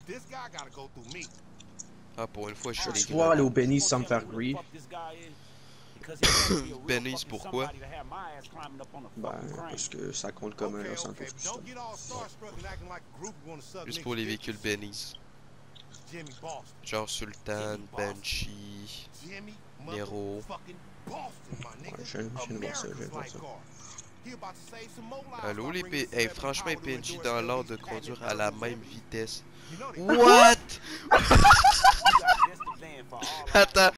Ah, pour une fois, je Je suis vais pouvoir aller au Benny sans me faire grief. Benny's, pourquoi? Ben, parce que ça compte comme un Los Santos Custom. Juste pour les véhicules Benny's. Genre Sultan, Banshee, Nero. Ouais, je viens de voir ça, je viens de voir ça. Allô les P... Hey, franchement, les PNJ dans l'art de conduire à la même vitesse. What? Attends.